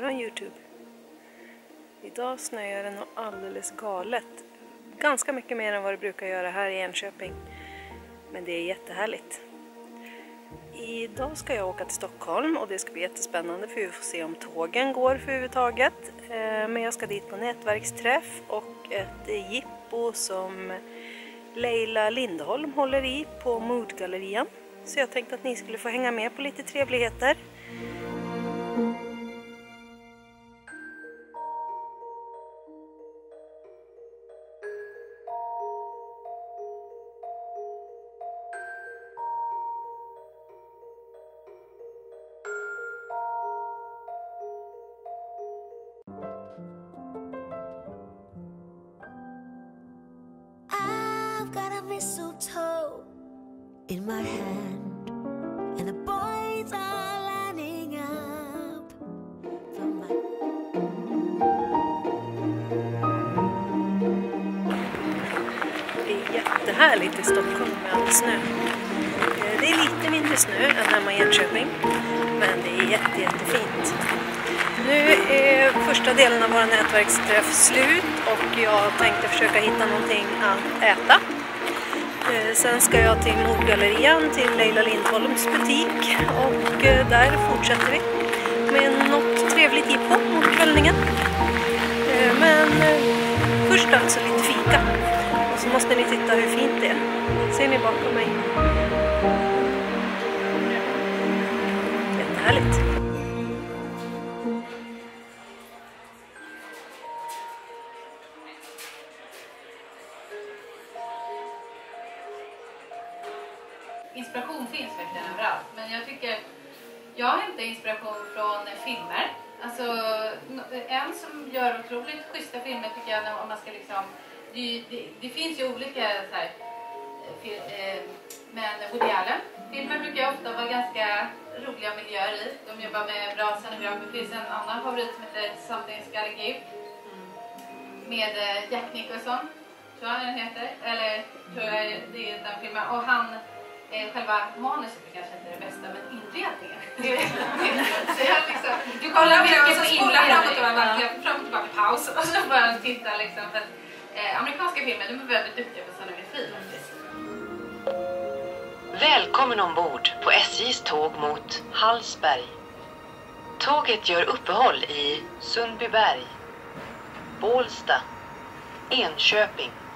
våran YouTube. Idag snöar det nog alldeles galet. Ganska mycket mer än vad det brukar göra här i Enköping. Men det är jättehärligt. Idag ska jag åka till Stockholm och det ska bli jättespännande för vi får se om tågen går för överhuvudtaget. Men jag ska dit på nätverksträff och ett jippo som Leila Lindholm håller i på Moodgallerian. Så jag tänkte att ni skulle få hänga med på lite trevligheter. Mistletoe in my hand, and the boys are lining up for my... Det är jättehärligt i Stockholm med all snö. Det är lite mindre snö än hemma i Enköping, men det är jättefint. Nu är första delen av vår nätverksträff slut och jag tänkte försöka hitta någonting att äta. Sen ska jag till Moodgallerian, till Leila Lindholms butik och där fortsätter vi med något trevligt jippo mot kvällningen. Men först alltså lite fika och så måste ni titta hur fint det är. Ser ni bakom mig? Jättehärligt. Inspiration finns verkligen överallt, men jag tycker jag hämtar inspiration från filmer. Alltså en som gör otroligt schyssta filmer tycker jag, om man ska liksom, det finns ju olika så här, men Woody Allen filmer brukar ofta vara ganska roliga miljöer i. De jobbar med bra scenografer. Det finns en annan favorit som heter Something's Gotta Give med Jack Nicholson, tror jag den heter, eller tror jag det är den filmen, och han själva manuset är kanske inte det bästa, men inredningen. Så jag liksom, du kollar mycket på inredningen, fram och tillbaka paus och så bara titta liksom. För amerikanska filmer, de är väldigt duktiga på scenografi faktiskt. Välkommen ombord på SJs tåg mot Hallsberg. Tåget gör uppehåll i Sundbyberg, Bålsta, Enköping